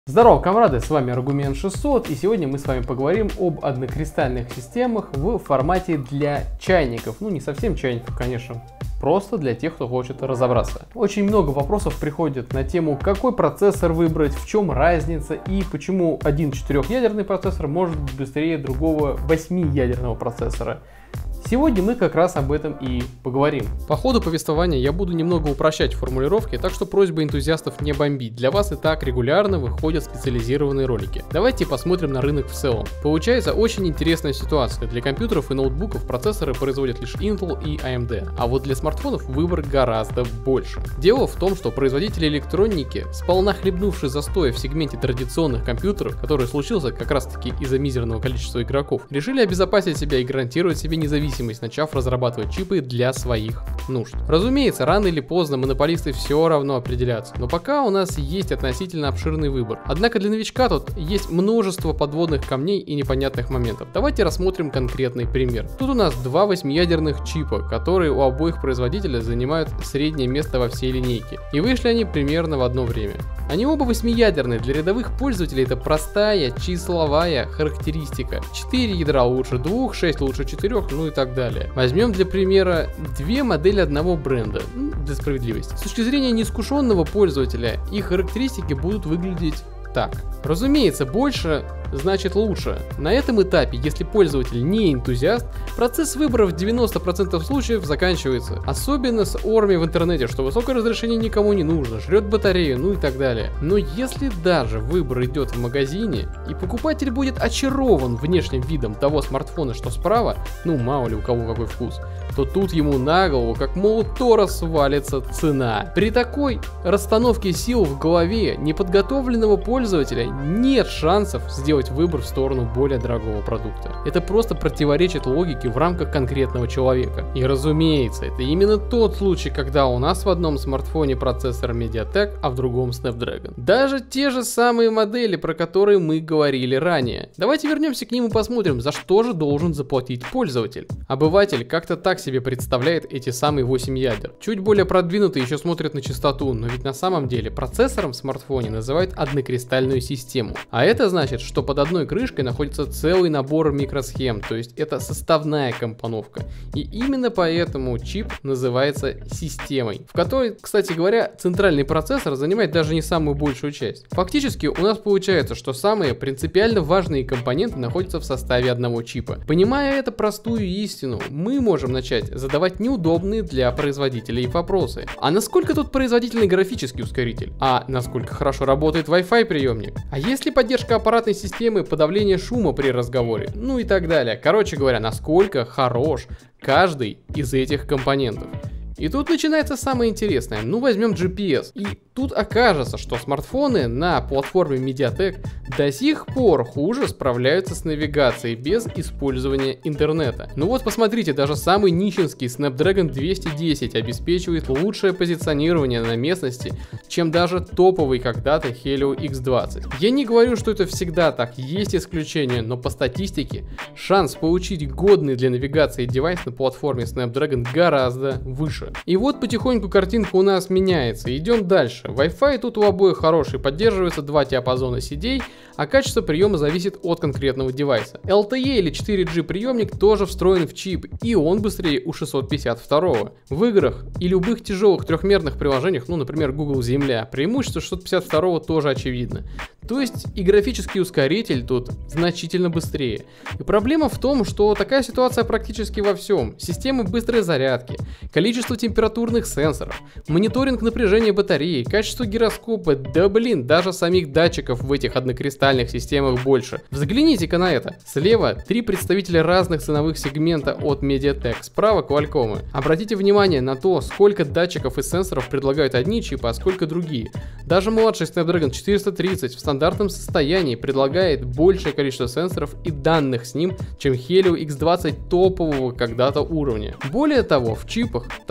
Здорово, комрады, с вами Argument 600, и сегодня мы с вами поговорим об однокристальных системах в формате для чайников. Ну, не совсем чайников, конечно, просто для тех, кто хочет разобраться. Очень много вопросов приходит на тему, какой процессор выбрать, в чем разница и почему один 4-ядерный процессор может быть быстрее другого 8-ядерного процессора. Сегодня мы как раз об этом и поговорим. По ходу повествования я буду немного упрощать формулировки, так что просьба энтузиастов не бомбить. Для вас и так регулярно выходят специализированные ролики. Давайте посмотрим на рынок в целом. Получается очень интересная ситуация. Для компьютеров и ноутбуков процессоры производят лишь Intel и AMD, а вот для смартфонов выбор гораздо больше. Дело в том, что производители электроники, сполна хлебнувшие застоя в сегменте традиционных компьютеров, который случился как раз таки из-за мизерного количества игроков, решили обезопасить себя и гарантировать себе независимость, начав разрабатывать чипы для своих нужд. Разумеется, рано или поздно монополисты все равно определятся, но пока у нас есть относительно обширный выбор. Однако для новичка тут есть множество подводных камней и непонятных моментов. Давайте рассмотрим конкретный пример. Тут у нас два 8-ядерных чипа, которые у обоих производителей занимают среднее место во всей линейке. И вышли они примерно в одно время. Они оба 8-ядерные, для рядовых пользователей это простая числовая характеристика. 4 ядра лучше 2, 6 лучше 4, ну и так далее. Возьмем для примера две модели одного бренда, для справедливости. С точки зрения неискушенного пользователя, их характеристики будут выглядеть так. Разумеется, больше значит лучше. На этом этапе, если пользователь не энтузиаст, процесс выбора в 90% случаев заканчивается. Особенно с орами в интернете, что высокое разрешение никому не нужно, жрет батарею, ну и так далее. Но если даже выбор идет в магазине, и покупатель будет очарован внешним видом того смартфона, что справа, ну мало ли у кого какой вкус, то тут ему на голову, как молот Тора, свалится цена. При такой расстановке сил в голове неподготовленного пользователя нет шансов сделать выбор в сторону более дорогого продукта. Это просто противоречит логике в рамках конкретного человека. И разумеется, это именно тот случай, когда у нас в одном смартфоне процессор MediaTek, а в другом Snapdragon. Даже те же самые модели, про которые мы говорили ранее. Давайте вернемся к ним и посмотрим, за что же должен заплатить пользователь. Обыватель как-то так себе представляет эти самые 8 ядер. Чуть более продвинутые еще смотрят на частоту, но ведь на самом деле процессором в смартфоне называют однокристальную систему. А это значит, что под одной крышкой находится целый набор микросхем, то есть это составная компоновка. И именно поэтому чип называется системой, в которой, кстати говоря, центральный процессор занимает даже не самую большую часть. Фактически у нас получается, что самые принципиально важные компоненты находятся в составе одного чипа. Понимая эту простую истину, мы можем начать задавать неудобные для производителей вопросы. А насколько тут производительный графический ускоритель? А насколько хорошо работает Wi-Fi приемник? А есть ли поддержка аппаратной системы подавления шума при разговоре? Ну и так далее. Короче говоря, насколько хорош каждый из этих компонентов. И тут начинается самое интересное. Ну, возьмем GPS. И тут окажется, что смартфоны на платформе MediaTek до сих пор хуже справляются с навигацией без использования интернета. Ну вот посмотрите, даже самый нищенский Snapdragon 210 обеспечивает лучшее позиционирование на местности, чем даже топовый когда-то Helio X20. Я не говорю, что это всегда так, есть исключения, но по статистике шанс получить годный для навигации девайс на платформе Snapdragon гораздо выше. И вот потихоньку картинка у нас меняется. Идем дальше. Wi-Fi тут у обоих хороший, поддерживается два диапазона сетей, а качество приема зависит от конкретного девайса. LTE или 4G приемник тоже встроен в чип, и он быстрее у 652. В играх и любых тяжелых трехмерных приложениях, ну например Google Земля, преимущество 652 тоже очевидно. То есть и графический ускоритель тут значительно быстрее. И проблема в том, что такая ситуация практически во всем. Системы быстрой зарядки, количество температурных сенсоров, мониторинг напряжения батареи, качество гироскопа, да блин, даже самих датчиков в этих однокристальных системах больше. Взгляните-ка на это. Слева три представителя разных ценовых сегмента от MediaTek, справа Qualcomm. Обратите внимание на то, сколько датчиков и сенсоров предлагают одни чипы, а сколько другие. Даже младший Snapdragon 430 в стандартном состоянии предлагает большее количество сенсоров и данных с ним, чем Helio X20 топового когда-то уровня. Более того, в чипах того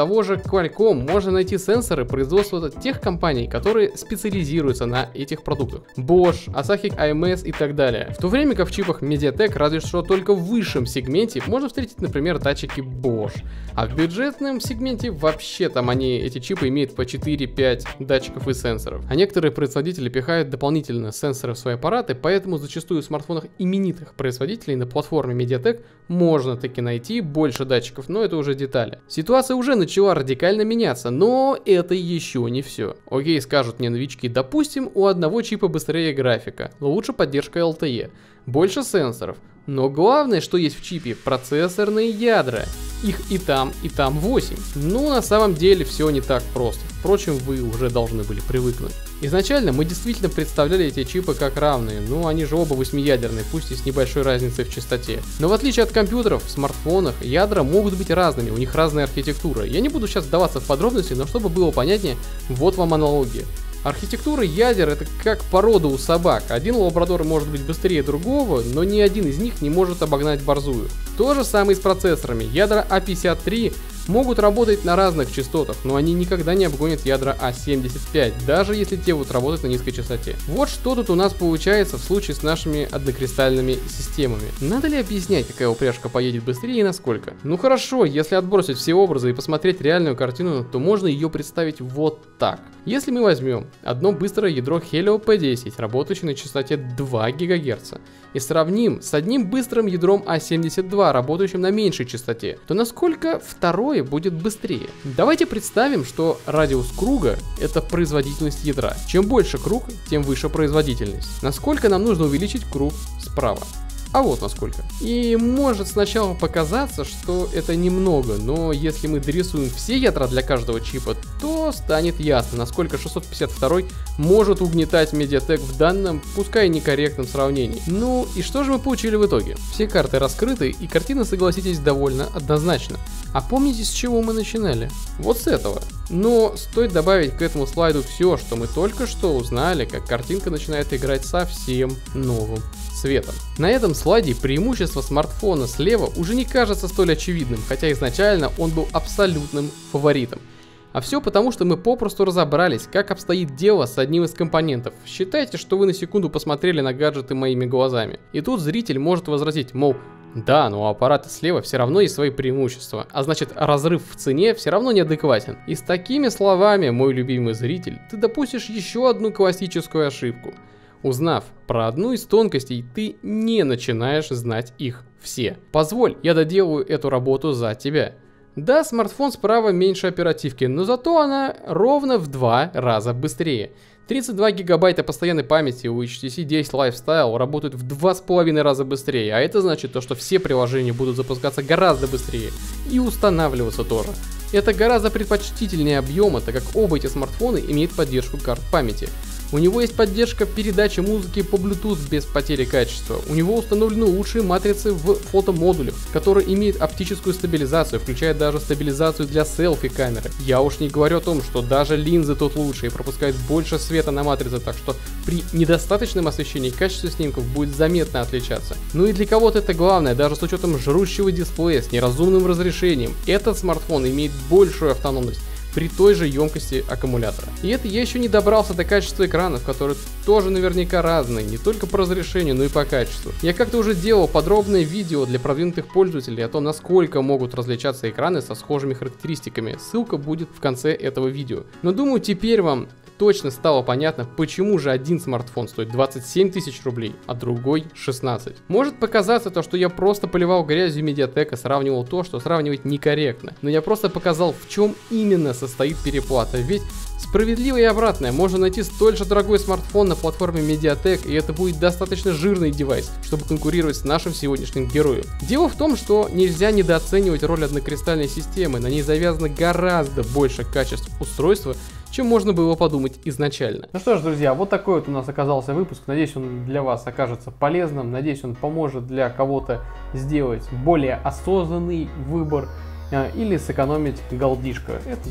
того же Qualcomm можно найти сенсоры производства тех компаний, которые специализируются на этих продуктах. Bosch, Asahi AMS и так далее. В то время как в чипах MediaTek разве что только в высшем сегменте можно встретить, например, датчики Bosch. А в бюджетном сегменте вообще там эти чипы имеют по 4-5 датчиков и сенсоров. А некоторые производители пихают дополнительно сенсоры в свои аппараты, поэтому зачастую в смартфонах именитых производителей на платформе MediaTek можно таки найти больше датчиков, но это уже детали. Ситуация уже начала радикально меняться, но это еще не все. Окей, скажут мне новички, допустим, у одного чипа быстрее графика, но лучше поддержка LTE, больше сенсоров. Но главное, что есть в чипе, процессорные ядра. Их и там 8. Ну, на самом деле все не так просто. Впрочем, вы уже должны были привыкнуть. Изначально мы действительно представляли эти чипы как равные, ну они же оба 8-ядерные, пусть и с небольшой разницей в частоте. Но в отличие от компьютеров, в смартфонах ядра могут быть разными, у них разная архитектура. Я не буду сейчас вдаваться в подробности, но чтобы было понятнее, вот вам аналогия. Архитектура ядер — это как порода у собак. Один лабрадор может быть быстрее другого, но ни один из них не может обогнать борзую. То же самое и с процессорами. Ядра А53 могут работать на разных частотах, но они никогда не обгонят ядра А75, даже если те будут работать на низкой частоте. Вот что тут у нас получается в случае с нашими однокристальными системами. Надо ли объяснять, какая упряжка поедет быстрее и насколько? Ну хорошо, если отбросить все образы и посмотреть реальную картину, то можно ее представить вот так. Если мы возьмем одно быстрое ядро Helio P10, работающее на частоте 2 ГГц, и сравним с одним быстрым ядром А72, работающим на меньшей частоте, то насколько второе будет быстрее? Давайте представим, что радиус круга — это производительность ядра. Чем больше круг, тем выше производительность. Насколько нам нужно увеличить круг справа? А вот насколько. И может сначала показаться, что это немного, но если мы дорисуем все ядра для каждого чипа, то станет ясно, насколько 652 может угнетать MediaTek в данном, пускай некорректном сравнении. Ну и что же мы получили в итоге? Все карты раскрыты, и картина, согласитесь, довольно однозначна. А помните, с чего мы начинали? Вот с этого. Но стоит добавить к этому слайду все, что мы только что узнали, как картинка начинает играть совсем новым цветом. На этом слайде преимущество смартфона слева уже не кажется столь очевидным, хотя изначально он был абсолютным фаворитом. А все потому, что мы попросту разобрались, как обстоит дело с одним из компонентов. Считайте, что вы на секунду посмотрели на гаджеты моими глазами. И тут зритель может возразить, мол, да, но у аппарата слева все равно есть свои преимущества, а значит разрыв в цене все равно неадекватен. И с такими словами, мой любимый зритель, ты допустишь еще одну классическую ошибку. Узнав про одну из тонкостей, ты не начинаешь знать их все. Позволь, я доделаю эту работу за тебя. Да, смартфон справа меньше оперативки, но зато она ровно в 2 раза быстрее. 32 гигабайта постоянной памяти у HTC 10 Lifestyle работают в 2,5 раза быстрее, а это значит то, что все приложения будут запускаться гораздо быстрее и устанавливаться тоже. Это гораздо предпочтительнее объема, так как оба эти смартфона имеют поддержку карт памяти. У него есть поддержка передачи музыки по Bluetooth без потери качества. У него установлены лучшие матрицы в фотомодулях, которые имеют оптическую стабилизацию, включая даже стабилизацию для селфи-камеры. Я уж не говорю о том, что даже линзы тут лучше и пропускают больше света на матрице, так что при недостаточном освещении качество снимков будет заметно отличаться. Ну и для кого-то это главное, даже с учетом жрущего дисплея с неразумным разрешением, этот смартфон имеет большую автономность при той же емкости аккумулятора. И это я еще не добрался до качества экранов, которые тоже наверняка разные, не только по разрешению, но и по качеству. Я как-то уже делал подробное видео для продвинутых пользователей о том, насколько могут различаться экраны со схожими характеристиками. Ссылка будет в конце этого видео. Но думаю, теперь вам точно стало понятно, почему же один смартфон стоит 27 тысяч рублей, а другой 16. Может показаться то, что я просто поливал грязью MediaTek и сравнивал то, что сравнивать некорректно. Но я просто показал, в чем именно состоит переплата. Ведь справедливо и обратное, можно найти столь же дорогой смартфон на платформе MediaTek, и это будет достаточно жирный девайс, чтобы конкурировать с нашим сегодняшним героем. Дело в том, что нельзя недооценивать роль однокристальной системы, на ней завязано гораздо больше качеств устройства, чем можно было подумать изначально. Ну что ж, друзья, вот такой вот у нас оказался выпуск. Надеюсь, он для вас окажется полезным. Надеюсь, он поможет для кого-то сделать более осознанный выбор или сэкономить голдишко. Это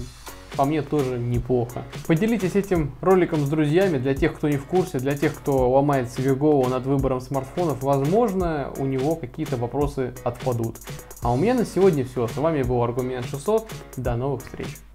по мне тоже неплохо. Поделитесь этим роликом с друзьями, для тех, кто не в курсе, для тех, кто ломает себе голову над выбором смартфонов, возможно, у него какие-то вопросы отпадут. А у меня на сегодня все. С вами был Аргумент 600. До новых встреч.